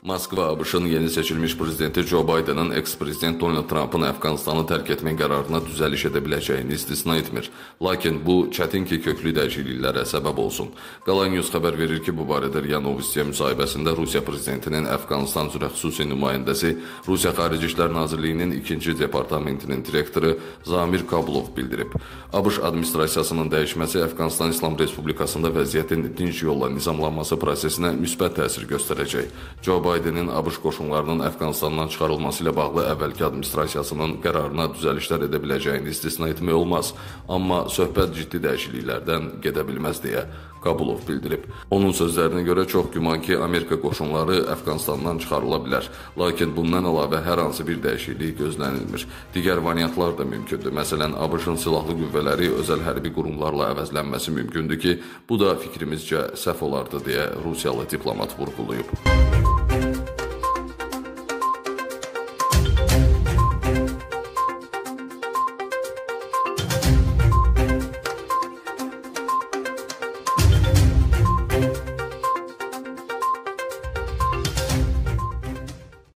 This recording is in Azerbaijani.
Moskva ABŞ-ın yeni seçilmiş prezidenti Joe Bidenin eks-prezident Donald Trump'ın Əfqanistanı tərk etmək qərarına düzəliş edə biləcəyini istisna etmir. Lakin bu, çətin ki, köklü dəyişikliklərə səbəb olsun. Qalan News xəbər verir ki, bu barədə RIA Novostiya müsahibəsində Rusiya prezidentinin Əfqanistan üzrə xüsusi nümayəndəsi, Rusiya Xarici İşlər Nazirliyinin 2-ci departamentinin direktoru Zamir Kabulov bildirib. ABŞ administrasiyasının dəyişməsi Əfqanistan İslam Respublikasında vəziyyətin dinc yolla nizamlanması prosesinə müsbət təsir göstərəcək. Joe Bidenin ABŞ qoşunlarının Əfqanistandan çıxarılması ilə bağlı əvvəlki administrasiyasının qərarına düzəlişlər edə biləcəyini istisna etmək olmaz. Amma söhbət ciddi dəyişikliklərdən gedə bilməz deyə Kabulov bildirib. Onun sözlərinə görə çox güman ki, Amerika qoşunları Əfqanistandan çıxarıla bilər. Lakin bundan əlavə hər hansı bir dəyişiklik gözlənilmir. Digər variantlar da mümkündür. Məsələn, ABŞ-ın silahlı qüvvələri özəl hərbi qurumlarla əvəzlənməsi mümkündür ki, bu da fikrimizcə səhv olardı deyə Rusiyalı diplomat vurğulayıb.